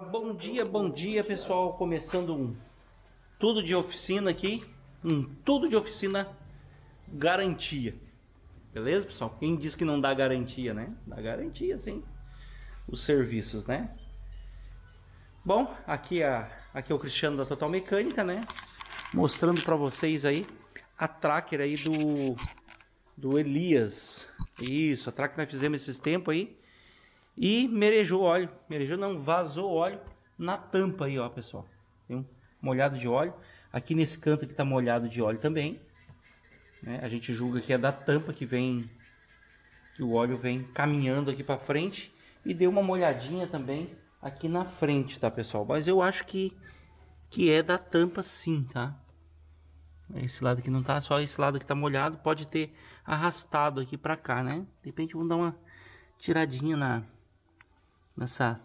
Bom dia pessoal, começando um tudo de oficina aqui, um tudo de oficina garantia, beleza pessoal? Quem diz que não dá garantia, né? Dá garantia sim, os serviços, né? Bom, aqui é o Cristiano da Total Mecânica, né? Mostrando para vocês aí a tracker aí do Elias. Isso, a tracker que nós fizemos esses tempos aí. E merejou óleo, merejou não, vazou óleo na tampa aí, ó pessoal. Tem um molhado de óleo. Aqui nesse canto aqui tá molhado de óleo também, né? A gente julga que é da tampa que o óleo vem caminhando aqui para frente. E deu uma molhadinha também aqui na frente, tá pessoal? Mas eu acho que é da tampa sim, tá? Esse lado aqui não tá, só esse lado que tá molhado. Pode ter arrastado aqui para cá, né? De repente vamos dar uma tiradinha nessa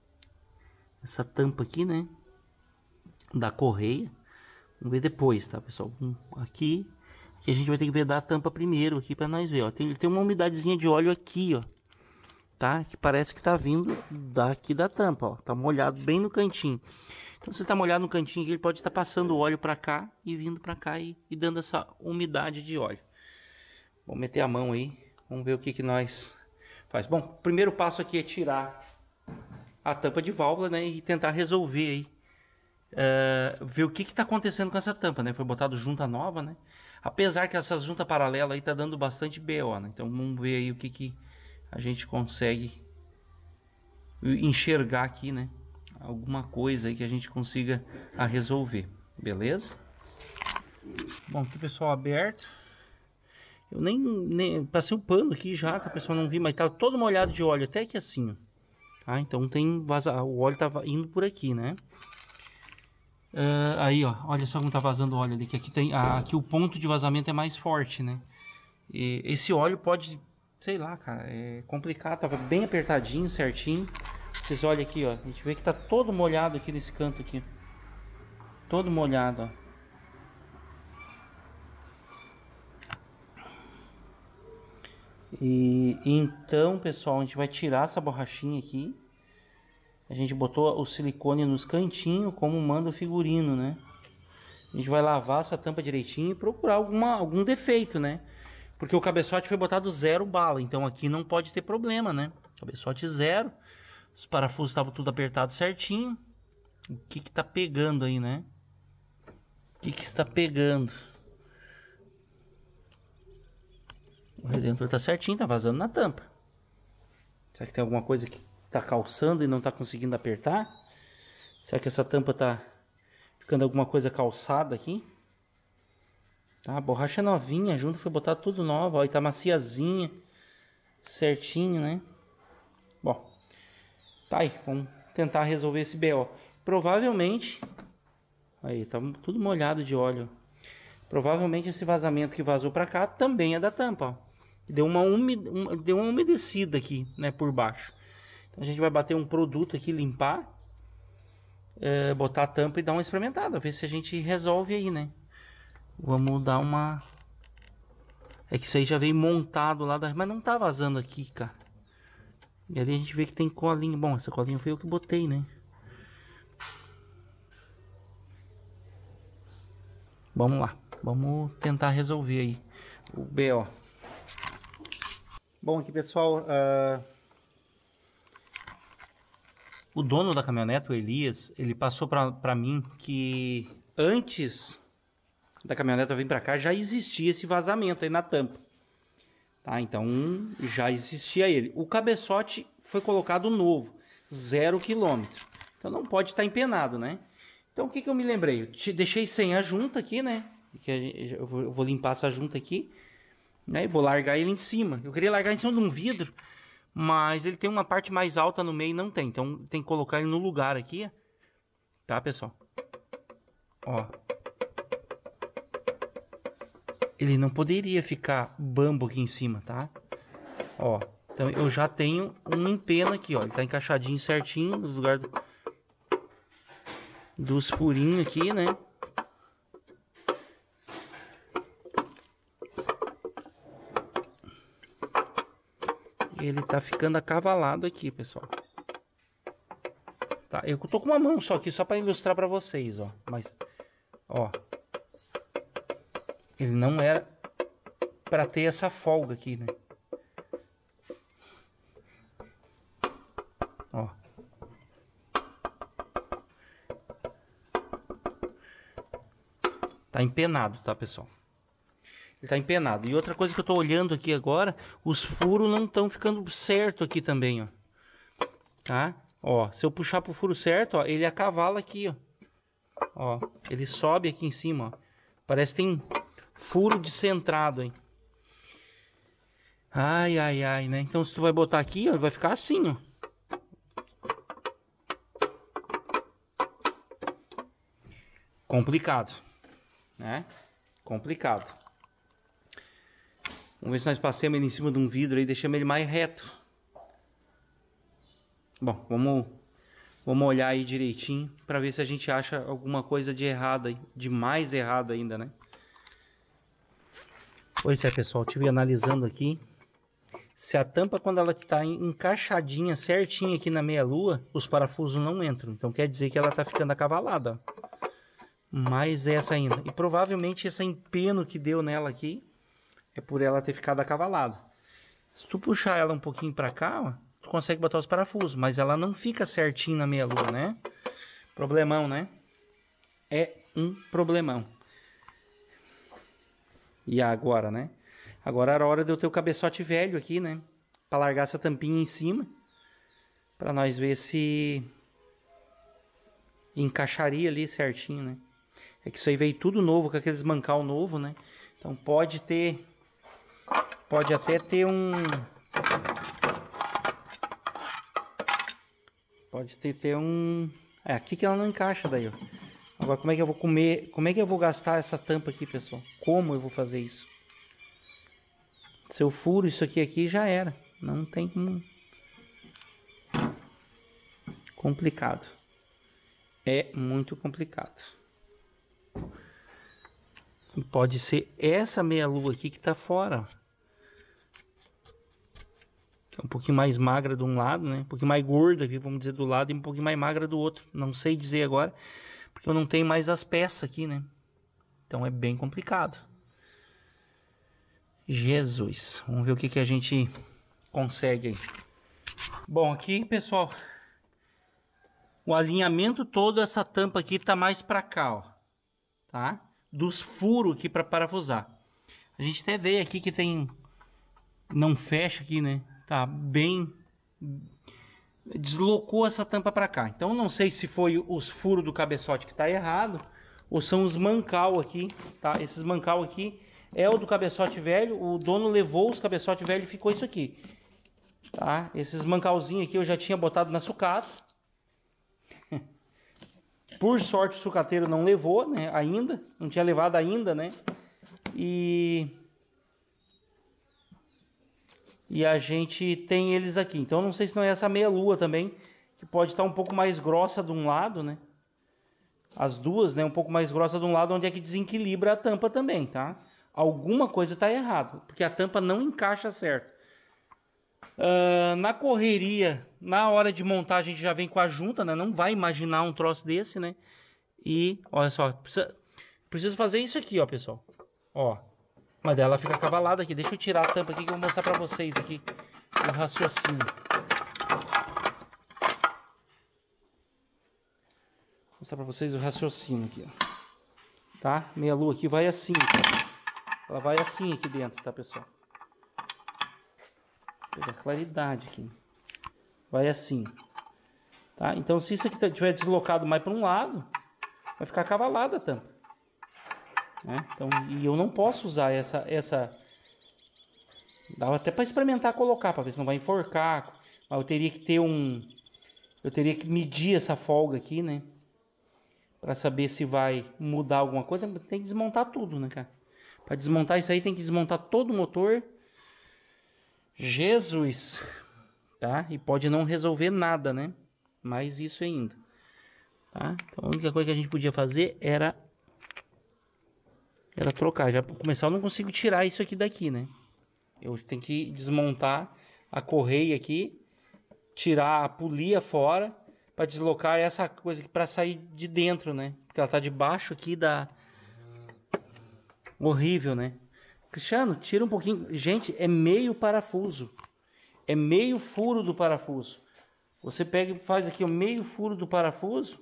tampa aqui, né, da correia. Vamos ver depois, tá pessoal? Aqui a gente vai ter que ver da tampa primeiro aqui para nós ver, ó. Tem uma umidadezinha de óleo aqui, ó, tá? Que parece que tá vindo daqui da tampa, ó. Tá molhado bem no cantinho. Então se tá molhado no cantinho aqui, ele pode estar passando o óleo para cá e vindo para cá e dando essa umidade de óleo. Vamos meter a mão aí, vamos ver o que nós faz. Bom, o primeiro passo aqui é tirar a tampa de válvula, né, e tentar resolver aí, ver o que está acontecendo com essa tampa, né? Foi botado junta nova, né? Apesar que essas junta paralela aí tá dando bastante BO, né? Então vamos ver aí o que a gente consegue enxergar aqui, né? Alguma coisa aí que a gente consiga resolver, beleza? Bom, aqui pessoal, aberto. Eu nem passei o pano aqui já, tá pessoal? Não vi, mas tá todo molhado de óleo, até aqui assim, ó. Tá, então tem o óleo tava indo por aqui, né? Aí, ó, olha só como tá vazando o óleo ali, que aqui tem, aqui o ponto de vazamento é mais forte, né? E esse óleo pode, sei lá, cara, é complicado, tava bem apertadinho, certinho. Vocês olham aqui, ó, a gente vê que tá todo molhado aqui nesse canto aqui. Todo molhado, ó. E então, pessoal, a gente vai tirar essa borrachinha aqui. A gente botou o silicone nos cantinhos, como manda o figurino, né? A gente vai lavar essa tampa direitinho e procurar algum defeito, né? Porque o cabeçote foi botado 0 bala, então aqui não pode ter problema, né? Cabeçote 0, os parafusos estavam tudo apertado certinho. O que tá pegando aí, né? O que está pegando? O redentor tá certinho, tá vazando na tampa. Será que tem alguma coisa que tá calçando e não tá conseguindo apertar? Será que essa tampa tá ficando alguma coisa calçada aqui? Tá, a borracha novinha, junto foi botar tudo nova, ó, e tá maciazinha, certinho, né? Bom, tá aí, vamos tentar resolver esse BO. Provavelmente, aí, tá tudo molhado de óleo. Provavelmente esse vazamento que vazou pra cá também é da tampa, ó. Deu uma umedecida aqui, né, por baixo. Então a gente vai bater um produto aqui, limpar, botar a tampa e dar uma experimentada, ver se a gente resolve aí, né? Vamos dar uma... É que isso aí já veio montado lá, mas não tá vazando aqui, cara. E ali a gente vê que tem colinha. Bom, essa colinha foi eu que botei, né? Vamos lá, vamos tentar resolver aí o BO. Bom, aqui pessoal, o dono da caminhonete, o Elias, ele passou pra mim que antes da caminhonete vir pra cá já existia esse vazamento aí na tampa, tá? Então já existia ele. O cabeçote foi colocado novo, 0 km, então não pode estar empenado, né? Então o que eu me lembrei? Eu deixei sem a junta aqui, né? Eu vou limpar essa junta aqui, né? E vou largar ele em cima. Eu queria largar em cima de um vidro, mas ele tem uma parte mais alta no meio e não tem. Então tem que colocar ele no lugar aqui, tá pessoal? Ó, ele não poderia ficar bambo aqui em cima, tá? Ó, então eu já tenho um empeno aqui, ó. Ele tá encaixadinho certinho no lugar dos furinhos aqui, né? Ele tá ficando acavalado aqui, pessoal. Tá? Eu tô com uma mão só aqui, só para ilustrar para vocês, ó. Mas, ó. Ele não era para ter essa folga aqui, né? Ó. Tá empenado, tá, pessoal? Ele tá empenado. E outra coisa que eu tô olhando aqui agora, os furos não estão ficando certo aqui também, ó. Tá? Ó, se eu puxar pro furo certo, ó, ele acavala aqui, ó. Ó, ele sobe aqui em cima, ó. Parece que tem furo descentrado, hein? Ai, ai, ai, né? Então se tu vai botar aqui, ó, vai ficar assim, ó. Complicado, né? Complicado. Vamos ver se nós passamos ele em cima de um vidro aí, deixamos ele mais reto. Bom, vamos olhar aí direitinho para ver se a gente acha alguma coisa de errado aí, de mais errado ainda, né? Pois é, pessoal, estive analisando aqui. Se a tampa, quando ela está encaixadinha certinha aqui na meia-lua, os parafusos não entram. Então quer dizer que ela está ficando acavalada, ó. Mais essa ainda. E provavelmente esse empeno que deu nela aqui é por ela ter ficado acavalada. Se tu puxar ela um pouquinho para cá, ó, tu consegue botar os parafusos, mas ela não fica certinho na meia-lua, né? Problemão, né? É um problemão. E agora, né? Agora era a hora de eu ter o cabeçote velho aqui, né? Para largar essa tampinha em cima. Para nós ver se encaixaria ali certinho, né? É que isso aí veio tudo novo, com aqueles mancal novo, né? Então pode até ter um... Pode ter um... É, aqui que ela não encaixa daí, ó. Agora como é que eu vou comer... Como é que eu vou gastar essa tampa aqui, pessoal? Como eu vou fazer isso? Se eu furo isso aqui já era. Não tem como... Complicado. É muito complicado. Pode ser essa meia-lua aqui que tá fora, ó. Um pouquinho mais magra de um lado, né? Um pouquinho mais gorda aqui, vamos dizer, do lado, e um pouquinho mais magra do outro. Não sei dizer agora, porque eu não tenho mais as peças aqui, né? Então é bem complicado. Jesus. Vamos ver o que a gente consegue aí. Bom, aqui, pessoal, o alinhamento todo, essa tampa aqui tá mais pra cá, ó. Tá? Dos furos aqui para parafusar. A gente até vê aqui que tem... Não fecha aqui, né? Tá bem... Deslocou essa tampa para cá. Então não sei se foi os furos do cabeçote que tá errado, ou são os mancal aqui, tá? Esses mancal aqui é o do cabeçote velho. O dono levou os cabeçote velho e ficou isso aqui, tá? Esses mancalzinhos aqui eu já tinha botado na sucata. Por sorte o sucateiro não levou, né? Ainda, não tinha levado ainda, né? E a gente tem eles aqui. Então não sei se não é essa meia-lua também, que pode estar um pouco mais grossa de um lado, né? As duas, né? Um pouco mais grossa de um lado, onde é que desequilibra a tampa também, tá? Alguma coisa está errado, porque a tampa não encaixa certo. Na correria, na hora de montar, a gente já vem com a junta, né? Não vai imaginar um troço desse, né? E, olha só, preciso fazer isso aqui, ó, pessoal. Ó, mas ela fica cavalada aqui. Deixa eu tirar a tampa aqui que eu vou mostrar pra vocês aqui o raciocínio. Vou mostrar pra vocês o raciocínio aqui, ó. Tá? Meia lua aqui vai assim, tá? Ela vai assim aqui dentro, tá, pessoal? Vou pegar claridade aqui. Vai assim, tá? Então se isso aqui estiver deslocado mais para um lado, vai ficar cavalada a tampa, né? Então, e eu não posso usar essa... Dava até para experimentar colocar, para ver se não vai enforcar. Mas eu teria que ter eu teria que medir essa folga aqui, né? Para saber se vai mudar alguma coisa. Tem que desmontar tudo, né, cara? Para desmontar isso aí tem que desmontar todo o motor. Jesus! Tá? E pode não resolver nada, né? Mais isso ainda. Tá? Então a única coisa que a gente podia fazer era trocar. Já para começar eu não consigo tirar isso aqui daqui, né? Eu tenho que desmontar a correia aqui, tirar a polia fora, para deslocar essa coisa aqui para sair de dentro, né? Porque ela tá debaixo aqui da... Horrível, né? Cristiano, tira um pouquinho. Gente, é meio parafuso. É meio furo do parafuso. Você pega e faz aqui o meio furo do parafuso.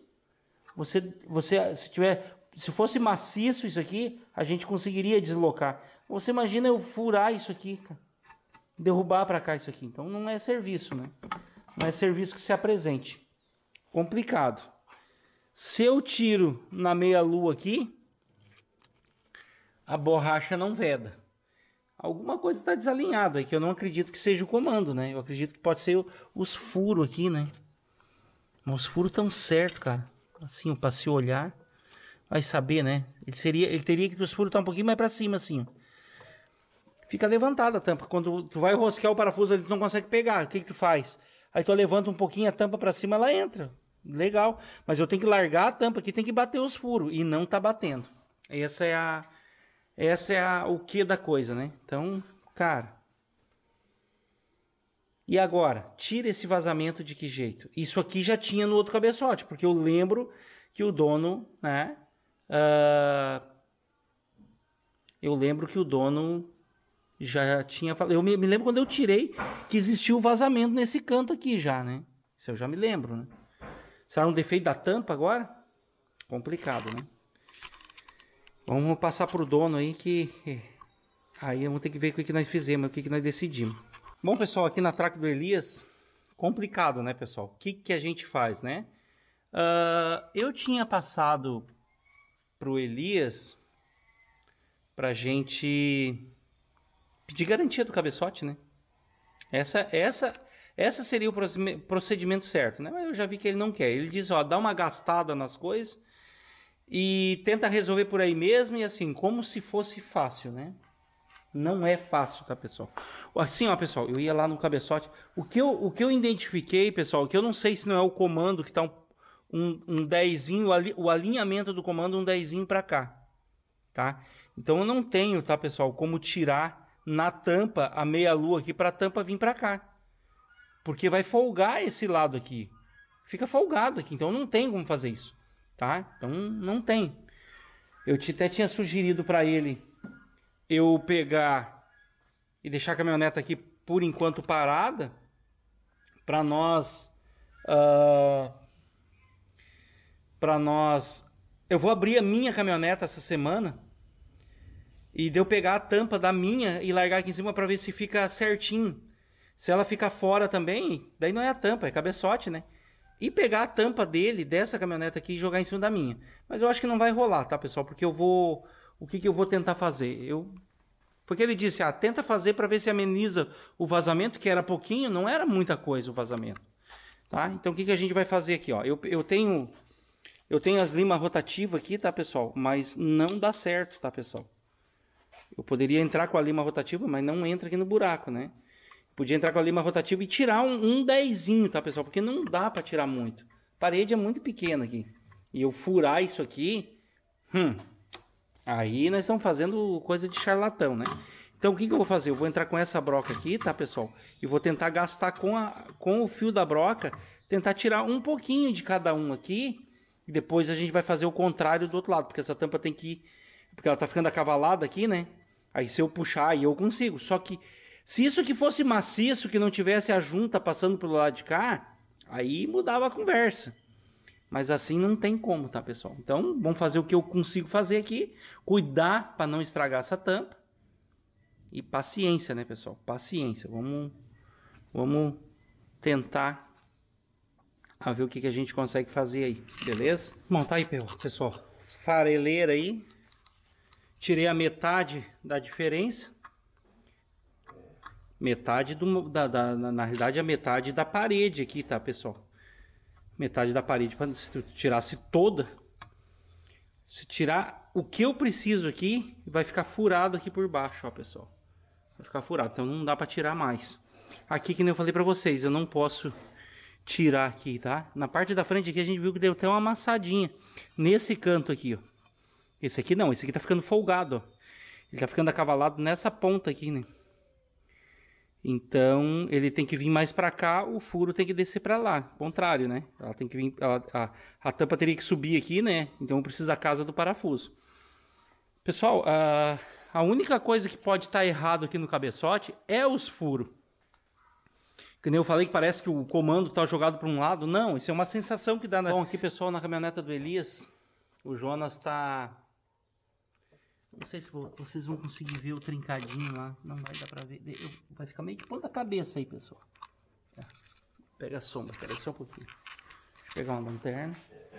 Se fosse maciço isso aqui, a gente conseguiria deslocar. Você imagina eu furar isso aqui, cara. Derrubar para cá isso aqui. Então não é serviço, né? Não é serviço que se apresente. Complicado. Se eu tiro na meia lua aqui, a borracha não veda. Alguma coisa está desalinhada aí, que eu não acredito que seja o comando, né? Eu acredito que pode ser os furos aqui, né? Mas os furos estão certos, cara. Assim, para se olhar, vai saber, né? Ele teria que os furos estar um pouquinho mais para cima, assim, ó. Fica levantada a tampa. Quando tu vai rosquear o parafuso, ele não consegue pegar. O que tu faz? Aí tu levanta um pouquinho a tampa para cima, ela entra. Legal. Mas eu tenho que largar a tampa aqui, tem que bater os furos. E não tá batendo. Essa é o que da coisa, né? Então, cara. E agora? Tira esse vazamento de que jeito? Isso aqui já tinha no outro cabeçote. Porque eu lembro que o dono, né? Eu lembro que o dono já tinha falado. Eu me lembro quando eu tirei que existiu o vazamento nesse canto aqui já, né? Isso eu já me lembro, né? Será um defeito da tampa agora? Complicado, né? Vamos passar pro dono aí que... Aí vamos ter que ver o que nós fizemos, o que nós decidimos. Bom, pessoal, aqui na traca do Elias, complicado, né, pessoal? O que a gente faz, né? Eu tinha passado pro Elias pra gente pedir garantia do cabeçote, né? Essa seria o procedimento certo, né? Mas eu já vi que ele não quer. Ele diz, ó, dá uma gastada nas coisas e tenta resolver por aí mesmo, e assim, como se fosse fácil, né? Não é fácil, tá, pessoal? Assim, ó, pessoal, eu ia lá no cabeçote. O que eu identifiquei, pessoal, que eu não sei se não é o comando que tá um dezinho, o alinhamento do comando um dezinho pra cá, tá? Então eu não tenho, tá, pessoal, como tirar na tampa a meia lua aqui pra tampa vir pra cá. Porque vai folgar esse lado aqui. Fica folgado aqui, então não tem como fazer isso. Tá? Então não tem. Eu até tinha sugerido para ele eu pegar e deixar a caminhonete aqui por enquanto parada para nós eu vou abrir a minha caminhonete essa semana e de eu pegar a tampa da minha e largar aqui em cima para ver se fica certinho. Se ela ficar fora também, daí não é a tampa, é cabeçote, né? E pegar a tampa dessa caminhonete aqui e jogar em cima da minha. Mas eu acho que não vai rolar, tá, pessoal? Porque eu vou... O que eu vou tentar fazer? Porque ele disse, tenta fazer para ver se ameniza o vazamento, que era pouquinho, não era muita coisa o vazamento. Tá? Então o que a gente vai fazer aqui, ó? Eu tenho as limas rotativas aqui, tá, pessoal? Mas não dá certo, tá, pessoal? Eu poderia entrar com a lima rotativa, mas não entra aqui no buraco, né? Podia entrar com a lima rotativa e tirar um dezinho, tá, pessoal? Porque não dá para tirar muito. A parede é muito pequena aqui. E eu furar isso aqui... Aí nós estamos fazendo coisa de charlatão, né? Então o que eu vou fazer? Eu vou entrar com essa broca aqui, tá, pessoal? E vou tentar gastar com o fio da broca, tentar tirar um pouquinho de cada um aqui. E depois a gente vai fazer o contrário do outro lado. Porque essa tampa tem que ir... Porque ela tá ficando acavalada aqui, né? Aí se eu puxar, aí eu consigo. Só que... Se isso aqui fosse maciço, que não tivesse a junta passando pelo lado de cá, aí mudava a conversa. Mas assim não tem como, tá, pessoal? Então, vamos fazer o que eu consigo fazer aqui. Cuidar para não estragar essa tampa. E paciência, né, pessoal? Paciência. Vamos tentar a ver o que a gente consegue fazer aí, beleza? Bom, tá aí, pessoal. Fareleira aí. Tirei a metade da diferença. Metade na realidade a metade da parede aqui, tá, pessoal? Metade da parede, se tu tirasse toda, se tirar o que eu preciso aqui, vai ficar furado aqui por baixo, ó, pessoal. Vai ficar furado, então não dá para tirar mais. Aqui, que nem eu falei para vocês, eu não posso tirar aqui, tá? Na parte da frente aqui a gente viu que deu até uma amassadinha nesse canto aqui, ó. Esse aqui não, esse aqui tá ficando folgado, ó. Ele tá ficando acavalado nessa ponta aqui, né? Então ele tem que vir mais para cá, o furo tem que descer para lá, contrário, né? Ela tem que vir, a tampa teria que subir aqui, né? Então precisa da casa do parafuso. Pessoal, a única coisa que pode estar errado aqui no cabeçote é os furos. Que nem eu falei que parece que o comando está jogado para um lado. Não, isso é uma sensação que dá. Bom, aqui pessoal, na caminhoneta do Elias, o Jonas está... Não sei se vocês vão conseguir ver o trincadinho lá. Não vai dar pra ver. Vai ficar meio que ponta cabeça aí, pessoal. Pega a sombra, espera aí só um pouquinho. Deixa eu pegar uma lanterna.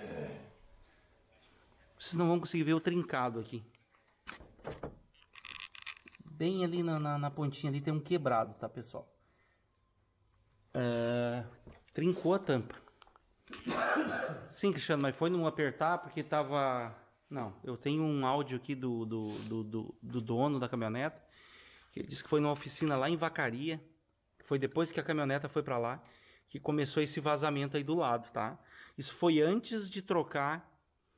Vocês não vão conseguir ver o trincado aqui. Bem ali na pontinha ali tem um quebrado, tá, pessoal? Trincou a tampa. Sim, Cristiano, mas foi não apertar porque tava... Não, eu tenho um áudio aqui do dono da caminhoneta, que ele disse que foi numa oficina lá em Vacaria, foi depois que a caminhoneta foi para lá, que começou esse vazamento aí do lado, tá? Isso foi antes de trocar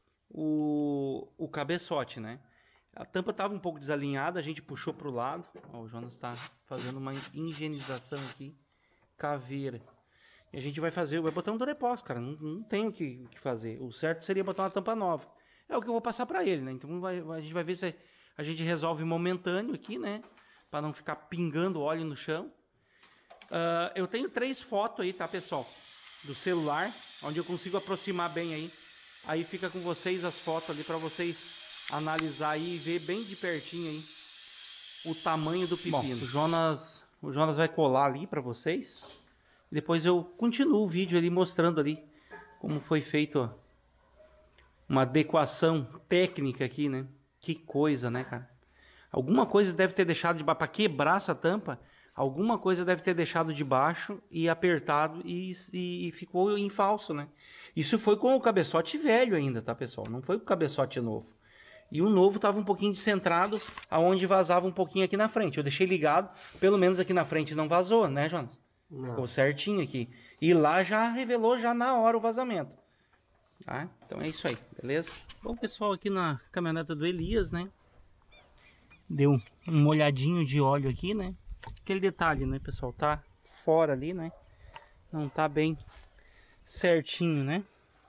o cabeçote, né? A tampa estava um pouco desalinhada, a gente puxou para o lado, ó, o Jonas está fazendo uma higienização aqui, caveira. E a gente vai botar um Durepox, cara, não tem o que fazer, o certo seria botar uma tampa nova. É o que eu vou passar para ele, né? Então a gente vai ver se a gente resolve momentâneo aqui, né? Para não ficar pingando óleo no chão. Eu tenho 3 fotos aí, tá, pessoal? Do celular, onde eu consigo aproximar bem aí. Aí fica com vocês as fotos ali para vocês analisar aí e ver bem de pertinho aí o tamanho do pepino. Bom, o Jonas vai colar ali para vocês. Depois eu continuo o vídeo ali mostrando ali como foi feito, ó, uma adequação técnica aqui, né? Que coisa, né, cara? Alguma coisa deve ter deixado de baixo, para quebrar essa tampa, alguma coisa deve ter deixado de baixo e apertado e ficou em falso, né? Isso foi com o cabeçote velho ainda, tá, pessoal? Não foi com o cabeçote novo. E o novo tava um pouquinho descentrado, aonde vazava um pouquinho aqui na frente. Eu deixei ligado, pelo menos aqui na frente não vazou, né, Jonas? Não. Ficou certinho aqui. E lá já revelou já na hora o vazamento. Tá? Então é isso aí, beleza? Bom, pessoal, aqui na caminhoneta do Elias, né? Deu um molhadinho de óleo aqui, né? Aquele detalhe, né, pessoal? Tá fora ali, né? Não tá bem certinho, né?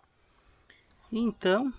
Então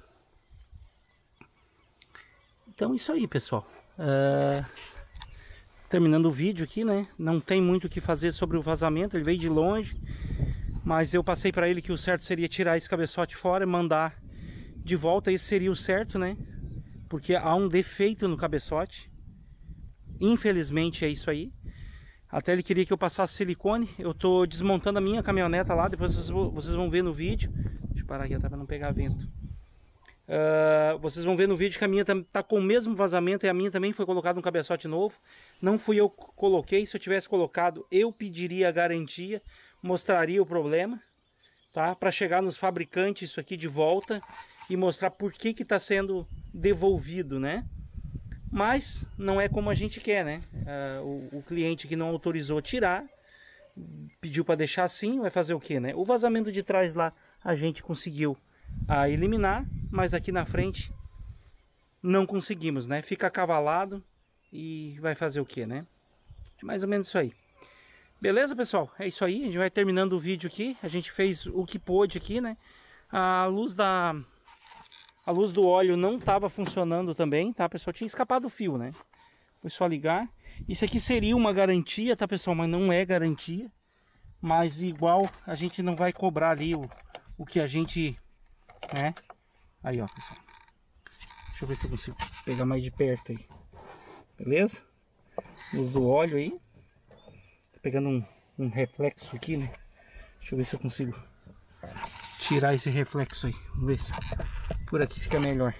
isso aí, pessoal. Terminando o vídeo aqui, né? Não tem muito o que fazer sobre o vazamento, ele veio de longe. Mas eu passei para ele que o certo seria tirar esse cabeçote fora e mandar de volta. Esse seria o certo, né? Porque há um defeito no cabeçote. Infelizmente é isso aí. Até ele queria que eu passasse silicone. Eu tô desmontando a minha caminhoneta lá. Depois vocês vão ver no vídeo. Deixa eu parar aqui, tá, para não pegar vento. Vocês vão ver no vídeo que a minha tá com o mesmo vazamento. E a minha também foi colocado um cabeçote novo. Não fui eu que coloquei. Se eu tivesse colocado, eu pediria a garantia. Mostraria o problema, tá? Para chegar nos fabricantes isso aqui de volta e mostrar por que está sendo devolvido, né? Mas não é como a gente quer, né? O cliente que não autorizou tirar, pediu para deixar assim, vai fazer o que, né? O vazamento de trás lá a gente conseguiu eliminar, mas aqui na frente não conseguimos, né? Fica acavalado e vai fazer o que, né? Mais ou menos isso aí. Beleza, pessoal? É isso aí, a gente vai terminando o vídeo aqui. A gente fez o que pôde aqui, né? A luz do óleo não estava funcionando também, tá, pessoal? Tinha escapado o fio, né? Foi só ligar. Isso aqui seria uma garantia, tá, pessoal? Mas não é garantia. Mas igual a gente não vai cobrar ali o que a gente, né? Aí, ó, pessoal. Deixa eu ver se eu consigo pegar mais de perto aí. Beleza? Luz do óleo aí. Pegando um reflexo aqui, né? Deixa eu ver se eu consigo tirar esse reflexo aí. Vamos ver se por aqui fica melhor.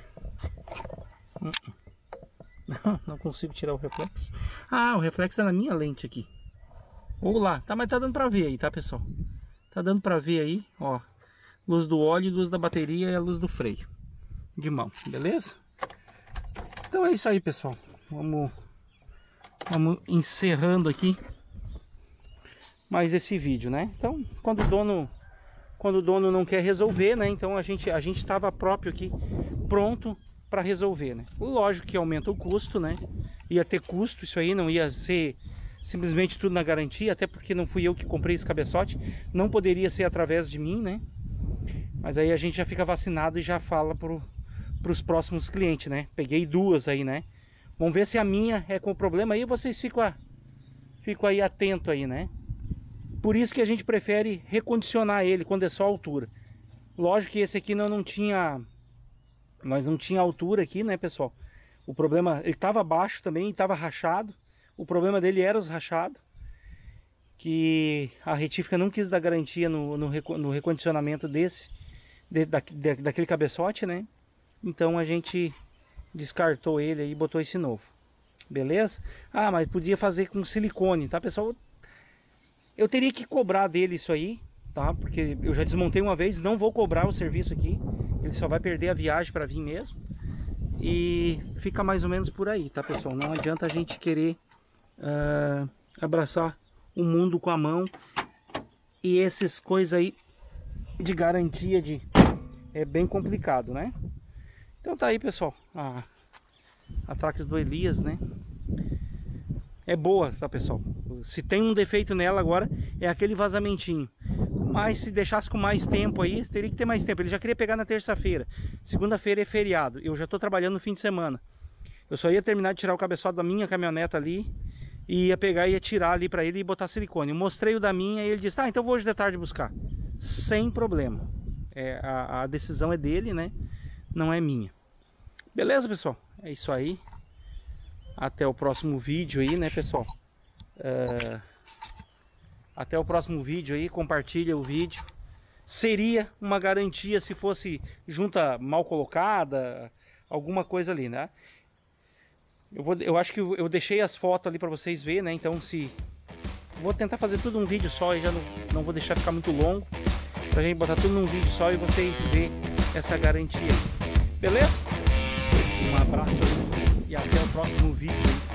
Não consigo tirar o reflexo. O reflexo é na minha lente aqui. Ou lá, tá, mas tá dando pra ver aí, tá, pessoal? Tá dando pra ver aí, ó. Luz do óleo, luz da bateria e a luz do freio de mão, beleza? Então é isso aí, pessoal. Vamos encerrando aqui mais esse vídeo, né? Então, quando o dono não quer resolver, né? Então a gente estava próprio aqui, pronto para resolver, né? Lógico que aumenta o custo, né? Ia ter custo, isso aí não ia ser simplesmente tudo na garantia, até porque não fui eu que comprei esse cabeçote, não poderia ser através de mim, né? Mas aí a gente já fica vacinado e já fala pros próximos clientes, né? Peguei duas aí, né? Vamos ver se a minha é com problema aí, vocês ficam aí atento aí, né? Por isso que a gente prefere recondicionar ele quando é só altura. Lógico que esse aqui nós não tinha altura aqui, né, pessoal? O problema, ele estava baixo também, estava rachado. O problema dele era os rachados, que a retífica não quis dar garantia no recondicionamento daquele cabeçote, né? Então a gente descartou ele e botou esse novo. Beleza? Ah, mas podia fazer com silicone, tá, pessoal? Eu teria que cobrar dele isso aí, tá? Porque eu já desmontei uma vez, não vou cobrar o serviço aqui. Ele só vai perder a viagem para vir mesmo. E fica mais ou menos por aí, tá, pessoal? Não adianta a gente querer abraçar o mundo com a mão. E essas coisas aí de garantia é bem complicado, né? Então tá aí, pessoal. A Trax do Elias, né? É boa, tá, pessoal? Se tem um defeito nela agora, é aquele vazamentinho. Mas se deixasse com mais tempo aí, teria que ter mais tempo. Ele já queria pegar na terça-feira. Segunda-feira é feriado. Eu já tô trabalhando no fim de semana. Eu só ia terminar de tirar o cabeçote da minha caminhoneta ali. E ia pegar e ia tirar ali pra ele e botar silicone. Eu mostrei o da minha e ele disse, então vou hoje de tarde buscar. Sem problema. A decisão é dele, né? Não é minha. Beleza, pessoal? É isso aí. Até o próximo vídeo aí, né, pessoal? Até o próximo vídeo aí, compartilha o vídeo. Seria uma garantia se fosse junta mal colocada, alguma coisa ali, né? Eu acho que eu deixei as fotos ali para vocês verem, né? Então vou tentar fazer tudo num vídeo só e já não vou deixar ficar muito longo. Pra gente botar tudo num vídeo só e vocês verem essa garantia. Beleza? Um abraço e até o próximo vídeo.